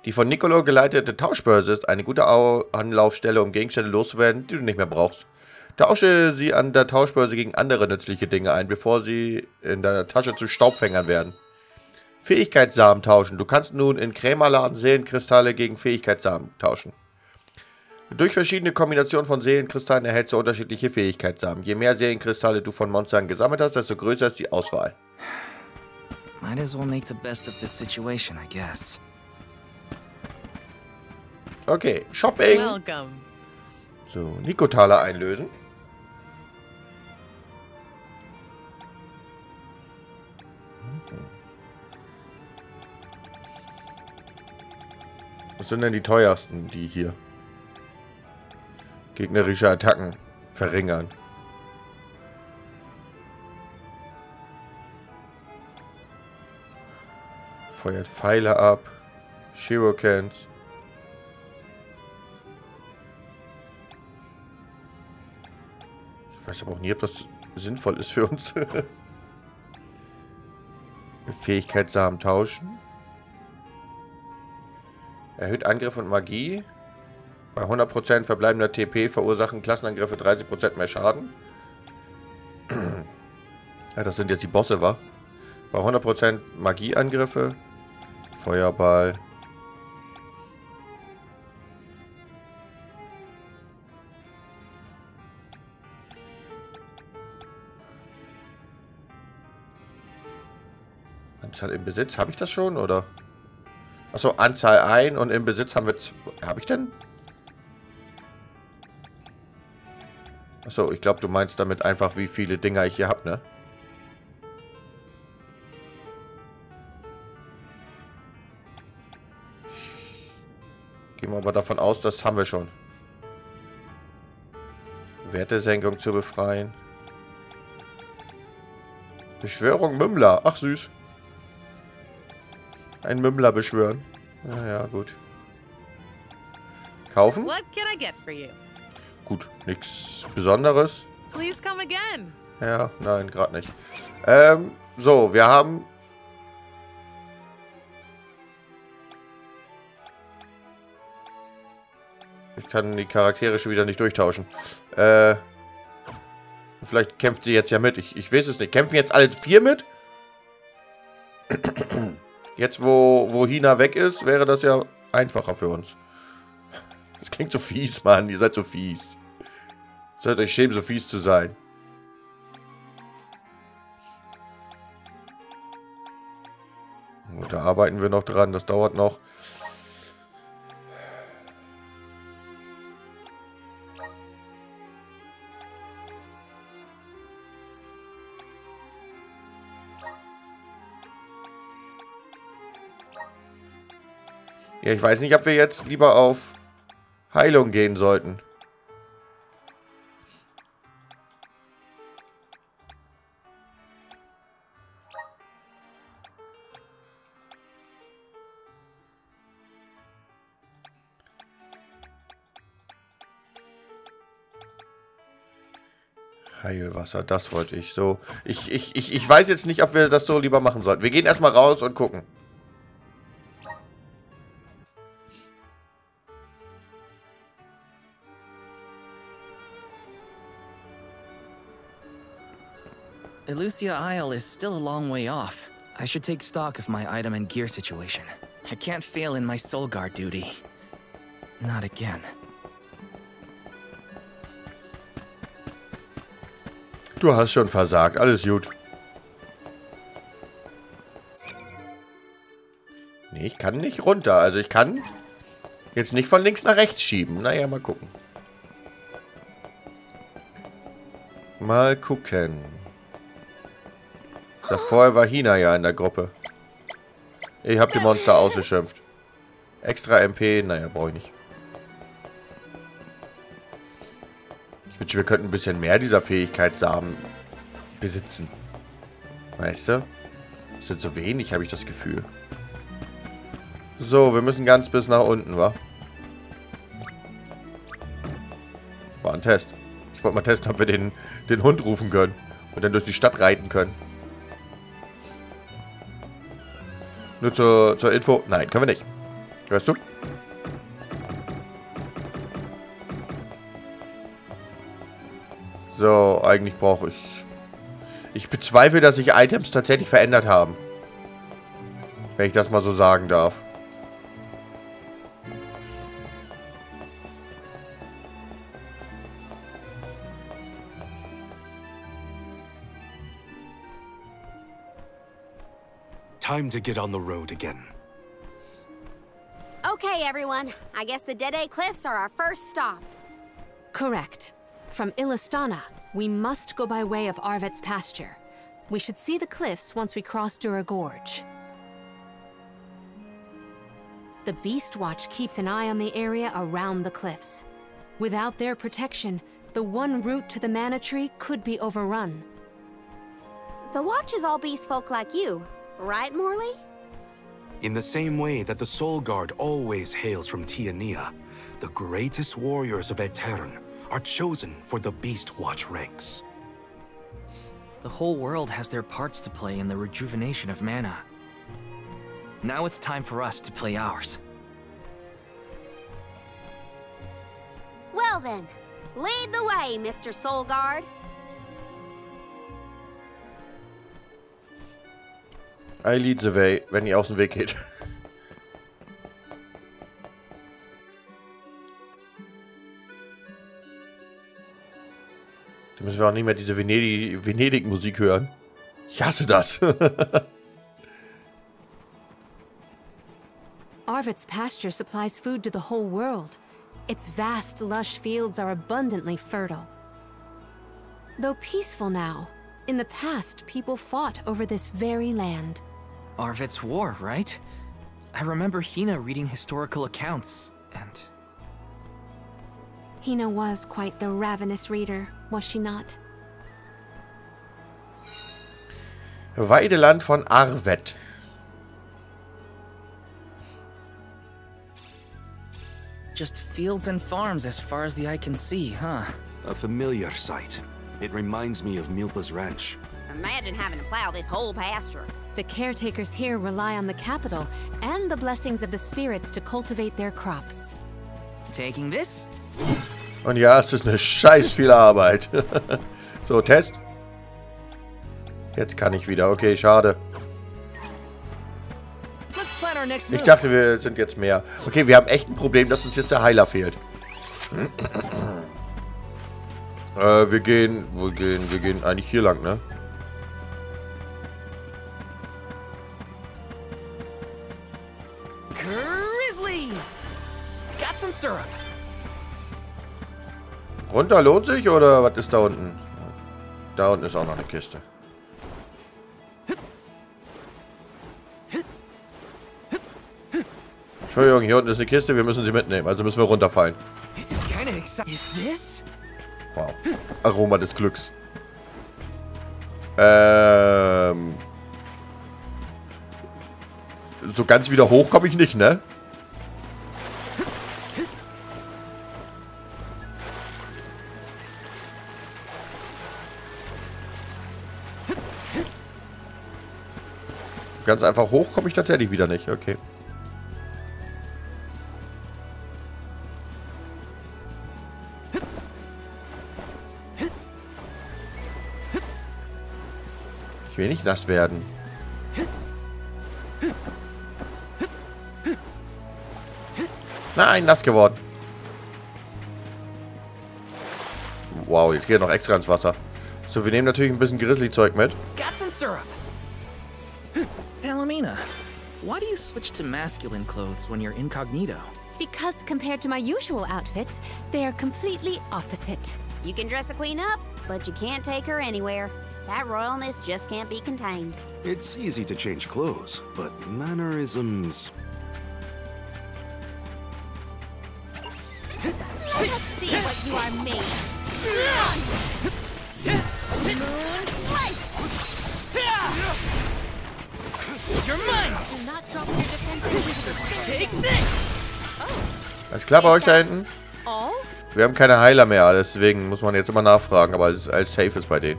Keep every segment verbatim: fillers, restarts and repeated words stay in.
Die von Nicolo geleitete Tauschbörse ist eine gute Au Anlaufstelle, um Gegenstände loszuwerden, die du nicht mehr brauchst. Tausche sie an der Tauschbörse gegen andere nützliche Dinge ein, bevor sie in der Tasche zu Staubfängern werden. Fähigkeitssamen tauschen. Du kannst nun in Krämerladen Seelenkristalle gegen Fähigkeitssamen tauschen. Durch verschiedene Kombinationen von Seelenkristallen erhältst du unterschiedliche Fähigkeitssamen. Je mehr Seelenkristalle du von Monstern gesammelt hast, desto größer ist die Auswahl. Might as well make the best of this situation, I guess. Okay, Shopping. Welcome. So, Nikotaler einlösen. Was sind denn die teuersten, die hier? Gegnerische Attacken verringern. Feuert Pfeile ab. Shurikens. Ich weiß aber auch nie, ob das sinnvoll ist für uns. Fähigkeitssamen tauschen. Erhöht Angriff und Magie. Bei hundert Prozent verbleibender T P verursachen Klassenangriffe dreißig Prozent mehr Schaden. Ja, das sind jetzt die Bosse, wa? Bei hundert Prozent Magieangriffe. Feuerball. Anzahl im Besitz. Habe ich das schon, oder? Achso, Anzahl ein und im Besitz haben wir... Habe ich denn? Achso, ich glaube, du meinst damit einfach, wie viele Dinger ich hier habe, ne? Gehen wir aber davon aus, das haben wir schon. Wertesenkung zu befreien. Beschwörung Mümmler. Ach, süß. Ein Mümmler beschwören. Ja, ja, gut. Kaufen? What can I get for you? Gut, nichts Besonderes. Please come again. Ja, nein, gerade nicht. Ähm, so, wir haben... Ich kann die Charaktere schon wieder nicht durchtauschen. Äh, vielleicht kämpft sie jetzt ja mit. Ich, ich weiß es nicht. Kämpfen jetzt alle vier mit? Jetzt, wo, wo Hina weg ist, wäre das ja einfacher für uns. Das klingt so fies, Mann. Ihr seid so fies. Sollt euch schämen, so fies zu sein. Gut, da arbeiten wir noch dran. Das dauert noch. Ja, ich weiß nicht, ob wir jetzt lieber auf Heilung gehen sollten. Heilwasser, das wollte ich. So, ich, ich, ich, ich weiß jetzt nicht, ob wir das so lieber machen sollten. Wir gehen erstmal raus und gucken. Elusia Isle is still a long way off. I should take stock of my item and gear situation. I can't fail in my soul guard duty. Not again. Du hast schon versagt. Alles gut. Nee, ich kann nicht runter. Also ich kann jetzt nicht von links nach rechts schieben. Naja, mal gucken. Mal gucken. Ich dachte, vorher war Hina ja in der Gruppe. Ich hab die Monster ausgeschimpft. Extra M P, naja, brauche ich nicht. Ich wünsche, wir könnten ein bisschen mehr dieser Fähigkeitssamen besitzen. Weißt du? Das sind so wenig, habe ich das Gefühl. So, wir müssen ganz bis nach unten, wa? War ein Test. Ich wollte mal testen, ob wir den, den Hund rufen können. Und dann durch die Stadt reiten können. Nur zur, zur Info. Nein, können wir nicht. Hörst du? So, eigentlich brauche ich... Ich bezweifle, dass sich Items tatsächlich verändert haben. Wenn ich das mal so sagen darf. Time to get on the road again. Okay, everyone. I guess the Dede Cliffs are our first stop. Correct. From Illistana, we must go by way of Arvet's pasture. We should see the cliffs once we cross Dura Gorge. The Beast Watch keeps an eye on the area around the cliffs. Without their protection, the one route to the Mana Tree could be overrun. The Watch is all beast folk like you, right, Morley? In the same way that the Soul Guard always hails from Tiania, the greatest warriors of Aetern are chosen for the Beast Watch ranks. The whole world has their parts to play in the rejuvenation of mana. Now it's time for us to play ours. Well then, lead the way, Mister Soul Guard. I lead the way, wenn ihr aus dem Weg geht. Da müssen wir auch nicht mehr diese Venedig- Venedig-Musik hören. Ich hasse das. Arvet's pasture supplies food to the whole world. Its vast, lush fields are abundantly fertile. Though peaceful now, in the past people fought over this very land. Arvet's war, right? I remember Hina reading historical accounts, and... Hina was quite the ravenous reader, was she not? Weideland von Arvet. Just fields and farms as far as the eye can see, huh? A familiar sight. It reminds me of Milpa's ranch. Imagine having to plow this whole pasture. The caretakers here rely on the capital and the blessings of the spirits to cultivate their crops. Taking this? Und ja, es ist eine scheiß viel Arbeit. So, Test. Jetzt kann ich wieder. Okay, schade. Let's plan our next move. Ich dachte, wir sind jetzt mehr. Okay, wir haben echt ein Problem, dass uns jetzt der Heiler fehlt. äh, wir gehen, wir gehen, wir gehen eigentlich hier lang, ne? Grizzly! Got some syrup. Runter lohnt sich oder was ist da unten? Da unten ist auch noch eine Kiste. Entschuldigung, hier unten ist eine Kiste, wir müssen sie mitnehmen, also müssen wir runterfallen. This is kind of exciting. Is this? Wow. Aroma des Glücks. Ähm. So ganz wieder hoch komme ich nicht, ne? Ganz einfach hoch komme ich tatsächlich wieder nicht. Okay. Ich will nicht nass werden. Nein, nass geworden. Wow, jetzt geht noch extra ins Wasser. So, wir nehmen natürlich ein bisschen Grizzly-Zeug mit. Got some syrup. Palomina, why do you switch to masculine clothes when you're incognito? Because compared to my usual outfits, they are completely opposite. You can dress a queen up, but you can't take her anywhere. That royalness just can't be contained. It's easy to change clothes, but mannerisms... Let us see what you are made of. Moon slice! You're mine! Do not drop your defenses. Take this! Alles klar bei euch da hinten? Oh? Wir haben keine Heiler mehr, deswegen muss man jetzt immer nachfragen, aber es ist alles safe ist bei denen.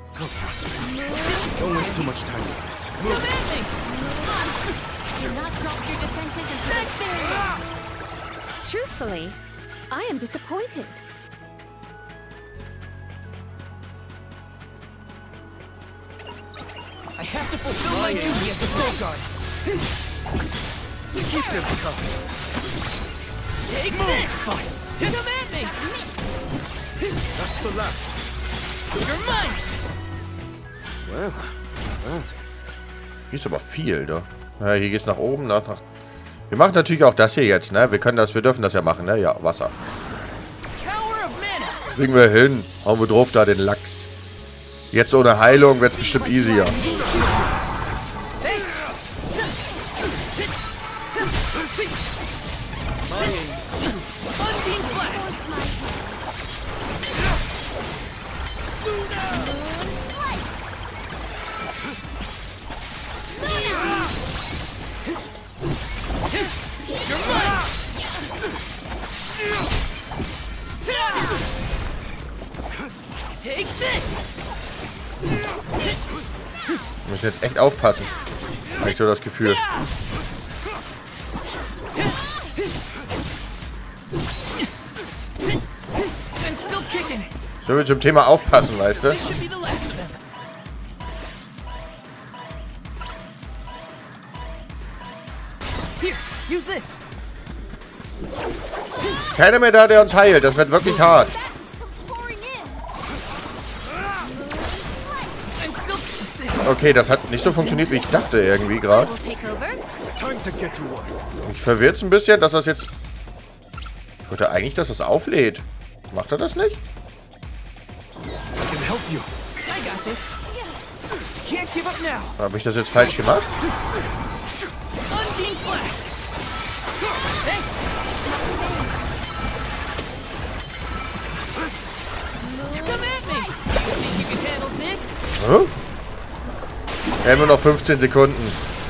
Don't waste too much time with this. Do not drop your defenses until it's very Truthfully, I am disappointed. I have to fulfill my duty as the Soul Guard. Keep them coming. Take this! Come at me! That's the last. You're mine! Well, well. Hier ist aber viel, da. Ja, hier geht's nach oben, nach, nach. Wir machen natürlich auch das hier jetzt, ne? Wir können das, wir dürfen das ja machen, ne? Ja, Wasser. Power of mana! Kriegen wir hin. Hauen wir drauf da den Lachs. Jetzt ohne Heilung wird's bestimmt easier. Thanks! Unseen Flask! You're mine! Take this! Wir müssen jetzt echt aufpassen. Habe ich so das Gefühl. I'm still kicking. So viel zum Thema aufpassen, weißt du? This should be the last of them. Here, use this. Ist keiner mehr da, der uns heilt. Das wird wirklich hart. I'm still this. Okay, das hat nicht so funktioniert, wie ich dachte irgendwie gerade. We'll take over. Time to get to work. Mich verwirrt ein bisschen, dass das jetzt... Ich wollte eigentlich, dass das auflädt. Macht er das nicht? I can help you. I got this. Can't give up now. Habe ich das jetzt falsch gemacht? Unseen Flask. Thanks. Come at me. Think you can handle this? Hä? Wir haben nur noch fünfzehn Sekunden.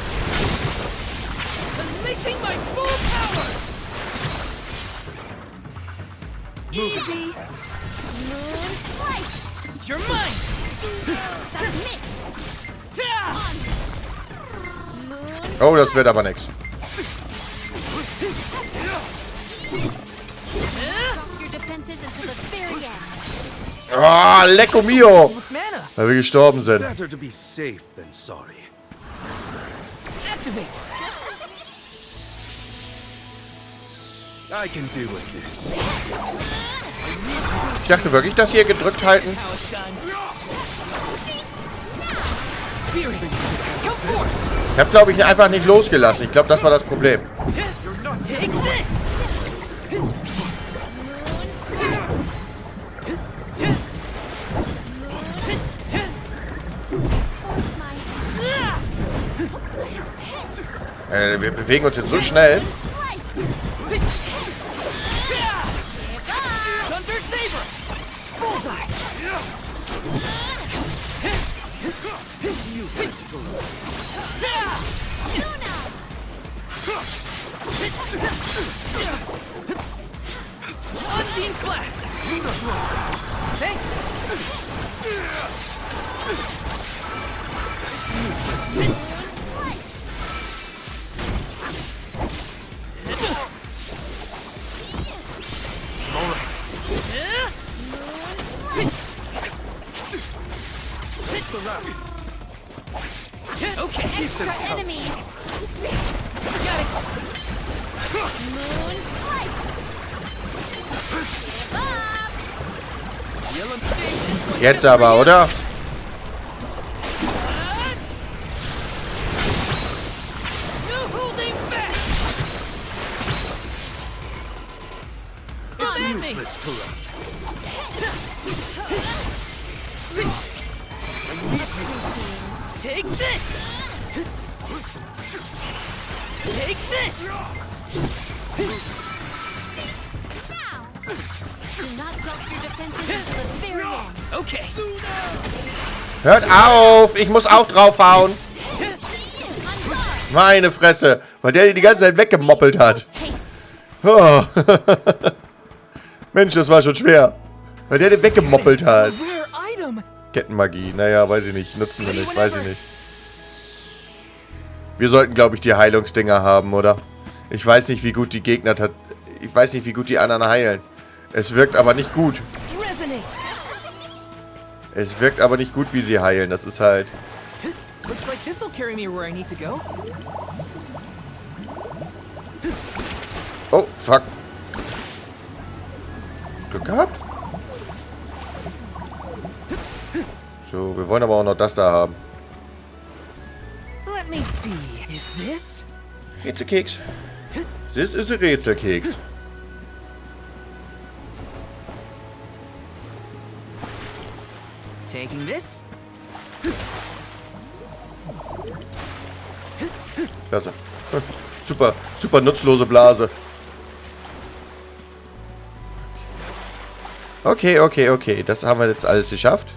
Unleashing my full power. Easy. Moon slice. You're mine. Submit. Ta! Moon Oh, das wird aber nichts. drop your defenses until the very end. Ah, lecco mio! With mana. Weil wir gestorben sind. Better to be safe than sorry. Activate. I can deal with this. Ich dachte wirklich, dass hier gedrückt halten. How it's done. Spirits, come forth. Ich habe, glaube ich, einfach nicht losgelassen. Ich glaube, das war das Problem. Take this. Äh, wir bewegen uns jetzt so schnell. Thunder Saber. Bullseye. Unseen Flask. Thanks. Okay. Extra enemies. Got it. Moon slice. Give up. Yellow Sage. Jetzt aber, oder? No holding back. It's at me. Useless to run. Take this. Take this. Now. Do not drop your defenses until the very end. Okay. Hört auf! Ich muss auch draufhauen. Meine Fresse. Weil der die ganze Zeit weggemoppelt hat. Taste. Oh. Mensch, das war schon schwer. Weil der den weggemoppelt hat. Rare item. Kettenmagie. Naja, weiß ich nicht. Nutzen wir nicht. Weiß ich nicht. Wir sollten, glaube ich, die Heilungsdinger haben, oder? Ich weiß nicht, wie gut die Gegner... ich weiß nicht, wie gut die anderen heilen. Es wirkt aber nicht gut. Es wirkt aber nicht gut, wie sie heilen. Das ist halt... Looks like this'll carry me where I need to go. Oh, fuck. Glück gehabt. So, wir wollen aber auch noch das da haben. Let me see. Is this? Rätselkeks. Das ist ein Rätselkeks. Taking this? Klasse. Super, super nutzlose Blase. Okay, okay, okay. Das haben wir jetzt alles geschafft.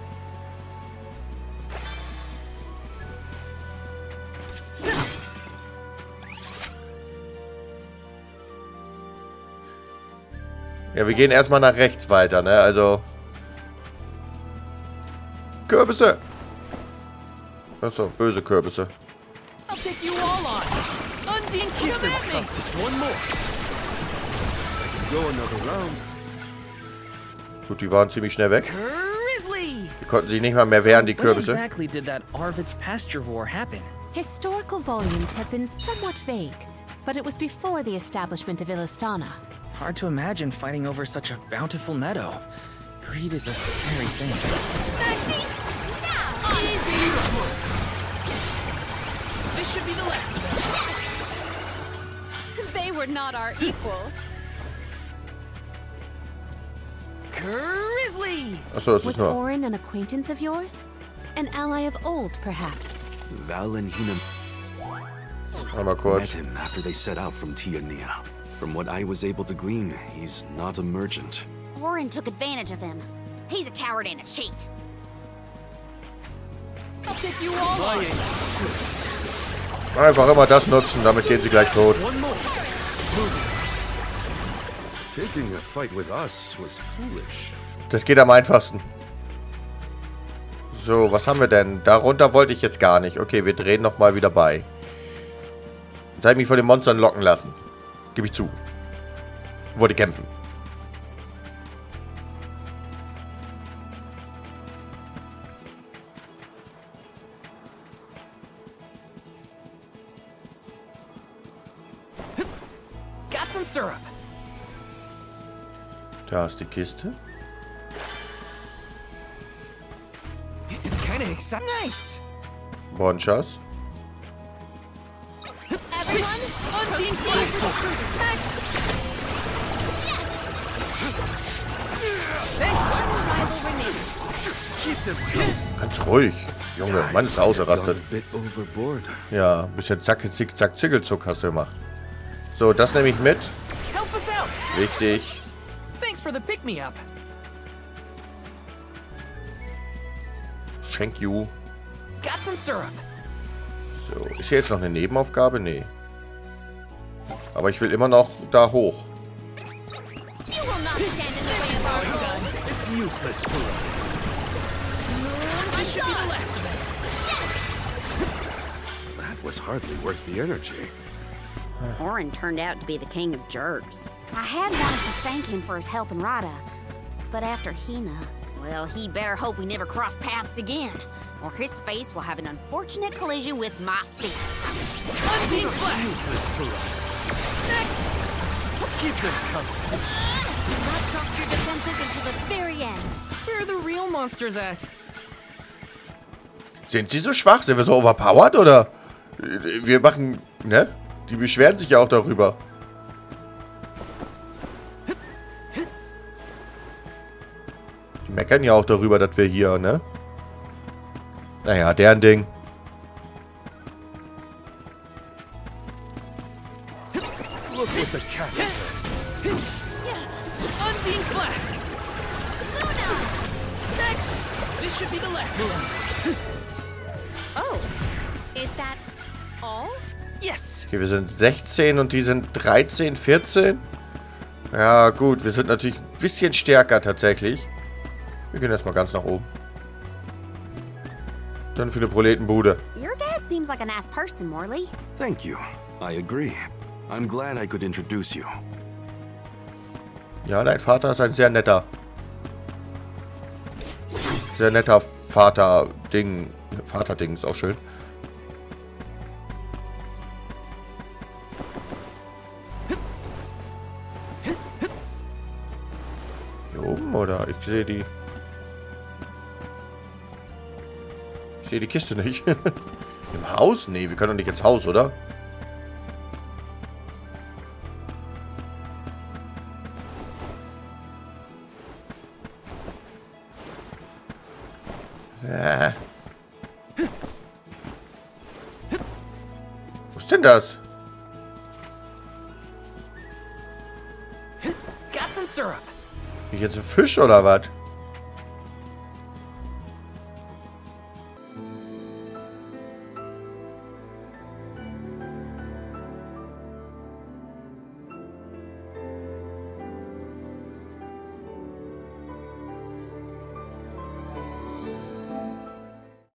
Ja, wir gehen erstmal nach rechts weiter, ne? Also... Kürbisse! Achso, böse Kürbisse. I'll take you all on. Undine, come at me. Just one more. I can go another round. Gut, die waren ziemlich schnell weg. Grizzly. Die konnten sich nicht mal mehr wehren, die When Kürbisse. exactly did that Arvid's pasture war happen? Historical volumes have been somewhat vague, but it was before the establishment of Illistana. Hard to imagine fighting over such a bountiful meadow. Greed is a scary thing. Easy. This should be the last of them. They were not our equal. Grizzly! Achso, das Was ist nur... Orin an acquaintance of yours? An ally of old, perhaps? Val and Hina Mal met kurz. him after they set out from Tiania. From what I was able to glean, he's not a merchant. Orin took advantage of them. He's a coward and a cheat. I'll take you all on. Einfach immer das nutzen, damit gehen sie gleich tot. One more. Taking a fight with us was foolish. Das geht am einfachsten. So, was haben wir denn? Darunter wollte ich jetzt gar nicht. Okay, wir drehen nochmal wieder bei. Jetzt habe ich mich von den Monstern locken lassen. Gebe ich zu. Wollte kämpfen. Got some syrup. Da ist die Kiste. This is kind of exciting. Nice. Bonchas. Everyone, Undine Next. Ganz ruhig. Junge, Mann ist ausgerastet. A bit overboard. Ja, ein bisschen zack, zick, zack, Zickelzuck hast du gemacht. So, das nehme ich mit. Help us out. Wichtig. Thanks for the pick-me-up. Thank you. Got some syrup. So, ist hier jetzt noch eine Nebenaufgabe? Nee. Aber ich will immer noch da hoch. You will not stand in the way of our goal. It's useless to run. This should be the last of them. That was hardly worth the energy. Orin turned out to be the king of jerks. I had wanted to thank him for his help in Rada, but after Hina, well, he better hope we never cross paths again, or his face will have an unfortunate collision with my feet. Undine Flash. Useless to run. Next. Keep them coming. Do not drop your defenses until the very end. Where are the real monsters at? Sind sie so schwach? Sind wir so overpowered, oder? Wir machen, ne? Die beschweren sich ja auch darüber. Die meckern ja auch darüber, dass wir hier, ne? Naja, deren Ding. Look what the cat did. Undine Flask. Luna. Next. This should be the last of them. Oh, is that all? Yes. Okay, wir sind sechzehn und die sind dreizehn, vierzehn. Ja, gut, wir sind natürlich ein bisschen stärker tatsächlich. Wir gehen erstmal ganz nach oben. Dann für eine Proletenbude. Your dad seems like a nice person, Morley. Thank you. I agree. I'm glad I could introduce you. Ja, dein Vater ist ein sehr netter. Sehr netter Vater-Ding. Vater-Ding ist auch schön. Hier oben, oder? Ich sehe die... Ich sehe die Kiste nicht. Im Haus? Nee, wir können doch nicht ins Haus, oder? Äh. Wo ist denn das? Got some syrup. Bin ich jetzt ein Fisch oder was?